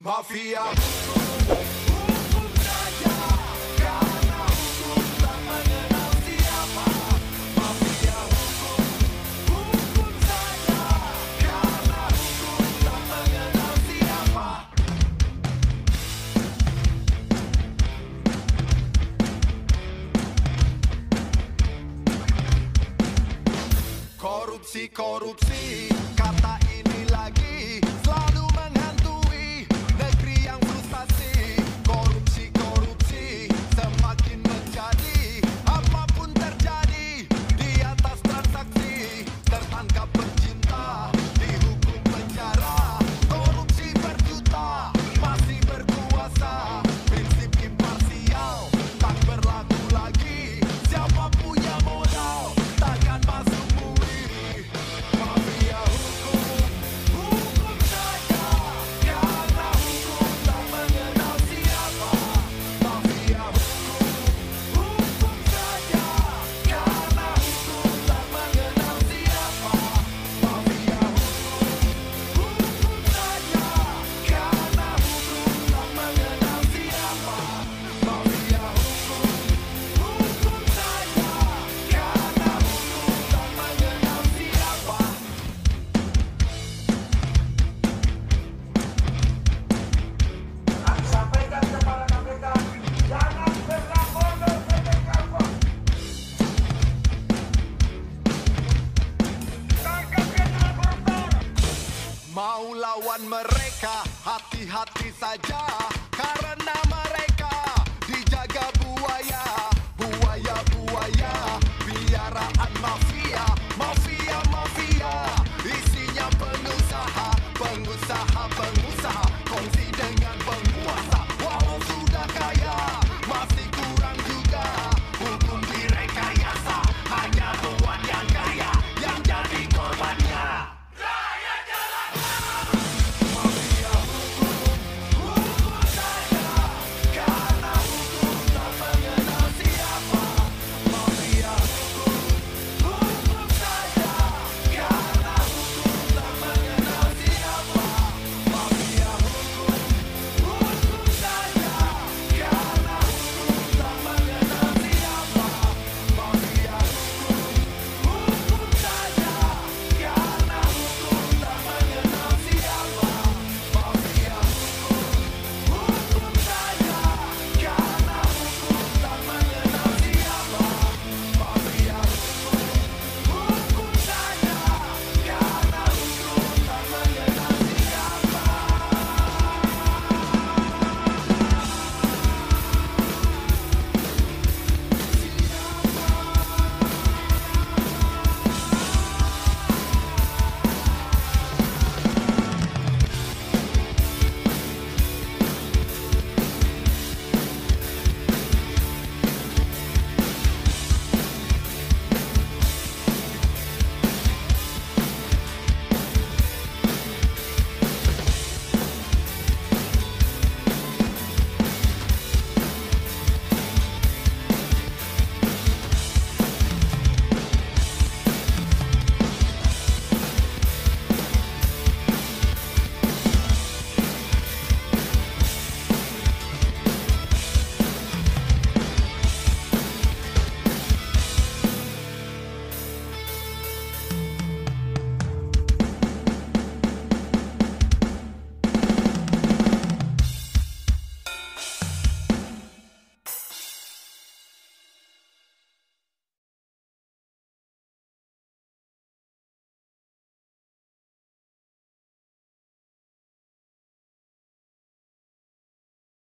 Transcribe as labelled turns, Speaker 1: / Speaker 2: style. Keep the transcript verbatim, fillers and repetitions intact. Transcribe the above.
Speaker 1: Mafia hukum saja, karena hukum tak mengenal siapa. Mafia hukum, hukum saja, karena hukum tak mengenal siapa. Korupsi, korupsi, kata ini lagi selalu menghantui negeri yang frustasi. Korupsi, korupsi, semakin menjadi. Apapun terjadi di atas transaksi, tertangkap bercinta, dihukum penjara. Korupsi berjuta, masih berkuasa. Prinsip imparsial tak berlaku lagi. Siapa punya modal takkan masuk bui. Mafia hukum, hukum saja, karena hukum tak mengenal siapa. Mafia hukum, hukum saja, karena hukum tak mengenal siapa. Mafia hukum, hukum saja, karena hukum tak mengenal siapa. Mafia hukum, hukum saja, karena hukum tak mengenal siapa.
Speaker 2: Sampaikan kepada K P K, jangan pernah bodoh K P K. Tangkap kriminal koruptor.
Speaker 1: Mau lawan mereka, hati-hati saja.